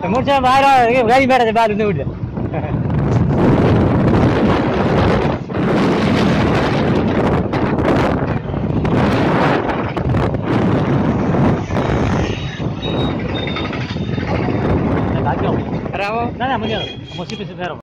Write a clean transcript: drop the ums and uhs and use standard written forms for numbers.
Motor बाहर गाड़ी बैठा थे बाहर उठ Bravo. Nada, muy bien. Como siempre se